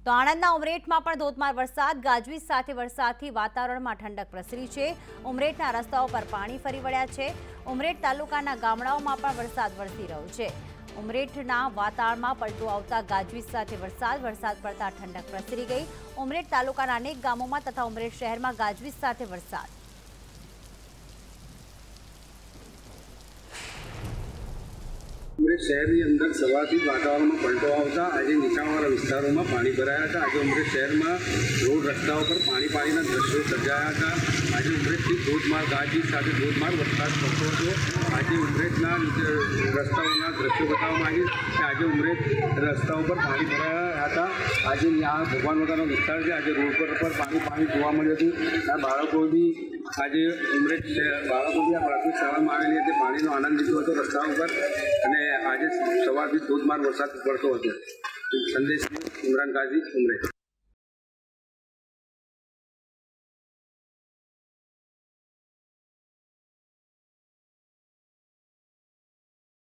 તો આણંદના ઉમરેઠમાં પણ ધોધમાર વરસાદ, ગાજવીજ સાથે વરસાદથી વાતાવરણમાં ઠંડક પ્રસરી છે। ઉમરેઠના રસ્તાઓ પર પાણી ફરી વળ્યા છે। ઉમરેઠ તાલુકાના ગામડાઓમાં પણ વરસાદ વરસી રહ્યો છે। ઉમરેઠના વાતાવરણમાં પલટો આવતા ગાજવીજ સાથે વરસાદ પડતા ઠંડક પ્રસરી ગઈ। ઉમરેઠ તાલુકાના અનેક ગામોમાં તથા ઉમરેઠ શહેરમાં ગાજવીજ સાથે વરસાદ। उमरेठ शहर अंदर सवारथी वातावरण में पलटो आता आज नीचाणवाळा विस्तारों में पानी भराया था। आज उमरेठ शहर में रोड रस्ताओं पर पानी दृश्यों सर्जाया था। आज उमरेठ थी धोधमार गाजवीज साथ धोधमार वरसाद पड़तो हतो। आज उमरेठना रस्ताओं दृश्यों बताववामां आव्युं कि आज उमरेठ रस्ताओं पर पानी भराया था। आज यहाँ भगवान वगानो विस्तार है। आज रोड पर पानी जोवा मळ्युं हतुं। बाळको भी आज उमरेठ बाळको भी आ प्राथमिक शाळा में आवेली हती पानीनो आनंद लीधो हतो रस्ताओं पर। અને આજે સવારથી ધોધમાર વરસાદ પડતો હતો। સંદેશ ઇમરાન ગાઝી, ઉમરેઠ।